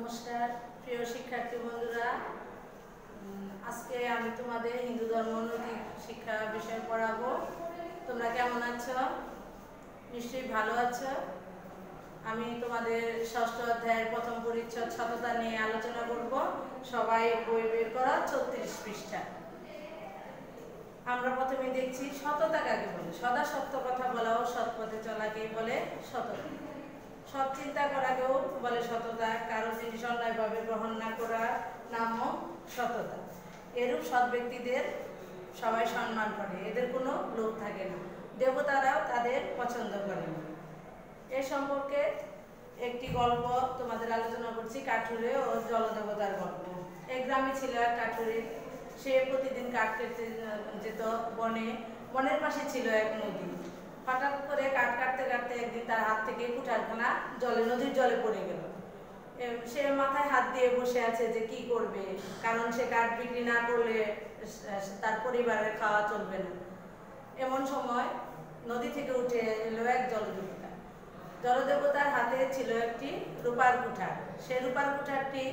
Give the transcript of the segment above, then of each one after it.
নমস্কার প্রিয় শিক্ষার্থী বন্ধুরা, আজকে আমি তোমাদের হিন্দু ধর্ম নৈতিক শিক্ষা বিষয় পড়াবো। তোমরা কেমন আছো? নিশ্চয়ই ভালো আছো। আমি তোমাদের ষষ্ঠ অধ্যায়ের প্রথম পরিচ্ছদ সততা নিয়ে আলোচনা করব। সবাই বই বের করো, 34 পৃষ্ঠা। আমরা প্রথমে দেখছি সততা কাকে বলে। সদা সত্য কথা বলা ও সৎ পথে চলাকেই বলে সততা। সৎ চিন্তা করাকেও বলে সততা। কারো জিনিস অন্যায়ভাবে গ্রহণ না করা নামও সততা। এরূপ সৎ ব্যক্তিদের সবাই সম্মান করে, এদের কোনো লোভ থাকে না, দেবতারাও তাদের পছন্দ করে না। এ সম্পর্কে একটি গল্প তোমাদের আলোচনা করছি, কাঠুরে ও জলদেবতার গল্প। এক গ্রামে ছিল এক কাঠুরে। সে প্রতিদিন কাঠ কেটে যেত বনে। বনের পাশে ছিল এক নদী। হঠাৎ করে কাঠ কাটতে কাটতে একদিন তার হাত থেকে কুঠারখানা নদীর জলে পড়ে গেল। সে মাথায় হাত দিয়ে বসে আছে যে কি করবে, কারণ সে কাঠ বিক্রি না করলে তার পরিবারের খাওয়া চলবে না। এমন সময় নদী থেকে উঠে এলো এক জলদেবতা। জলদেবতার হাতে ছিল একটি রূপার কুঠার। সে রূপার কুঠারটি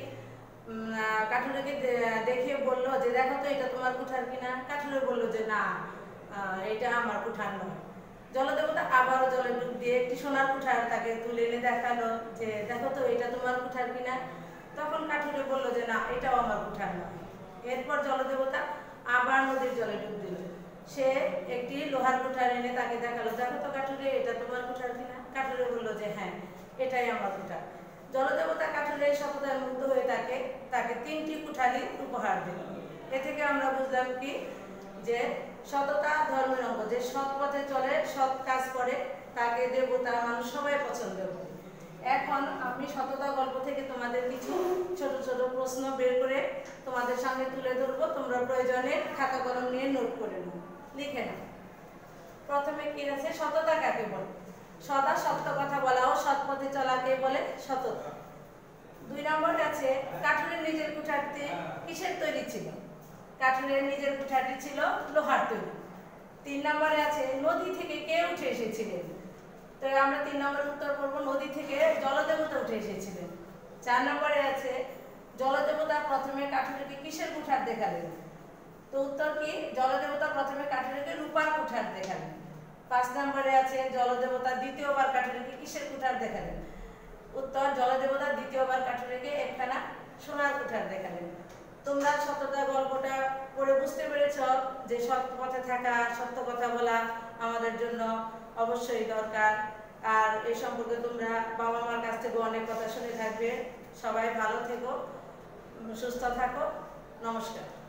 কাঠুরেকে দেখে বলল যে দেখো তো এটা তোমার কুঠার কিনা। কাঠুরে বলল যে না, এটা আমার কুঠার নয়। জলদেবতা আবারও জলে ডুব দিয়ে একটি সোনার কুঠার তাকে তুলে এনে দেখালো যে দেখো তো এটা তোমার কুঠার কিনা। তখন কাঠুরে বলল যে না, এটাও আমার কুঠার নয়। এরপর জলদেবতা আবার নদীর জলে ডুব দিল। সে একটি লোহার কুঠার এনে তাকে দেখালো, দেখো তো কাঠুরে এটা তোমার কুঠার কিনা। কাঠুরে বলল যে হ্যাঁ, এটাই আমার কুঠার। জলদেবতা কাঠুরের সততায় মুগ্ধ হয়ে তাকে 3টি কুঠারই উপহার দিল। এ থেকে আমরা বুঝলাম কি, যে সততা ধর্মের অঙ্গ। যে সৎ পথে চলে, সৎ কাজ করে, তাকে দেবতা মানুষ সবাই পছন্দ করে। এখন আমি সততা গল্প থেকে তোমাদের কিছু ছোট ছোট প্রশ্ন বের করে তোমাদের সামনে তুলে ধরবো। তোমরা প্রয়োজনে খাতা কলম নিয়ে নোট করে নাও, লিখে নাও। প্রথমে কি আছে, সততা কাকে বলে? সদা সত্য কথা বলা ও সৎ পথে চলাকে বলে সততা। 2 নম্বর আছে, কাঠুরের নিজের কুঠারটি কিসের তৈরি ছিল? কাঠুরের নিজের কুঠারটি ছিল লোহার তৈরি। 3 নম্বরে আছে, নদী থেকে কে উঠে এসেছিলেন? তো আমরা 3 নম্বরের উত্তর করব, নদী থেকে জলদেবতা উঠে এসেছিলেন। 4 নম্বরে আছে, জলদেবতা প্রথমে কাঠুরেকে কিসের কুঠার দেখালেন? তো উত্তর কি, জলদেবতা প্রথমে কাঠুরেকে রূপার কুঠার দেখালেন। 5 নম্বরে আছে, জলদেবতা দ্বিতীয়বার কাঠুরেকে কিসের কুঠার দেখালেন? উত্তর, জলদেবতা দ্বিতীয়বার কাঠুরেকে একখানা সোনার কুঠার দেখালেন। তোমরা সততা গল্পটা পড়ে বুঝতে পেরেছ যে সৎ পথে থাকা, সত্য কথা বলা আমাদের জন্য অবশ্যই দরকার। আর এই সম্পর্কে তোমরা বাবা মার কাছ থেকে অনেক কথা শুনে থাকবে। সবাই ভালো থেকো, সুস্থ থাকো। নমস্কার।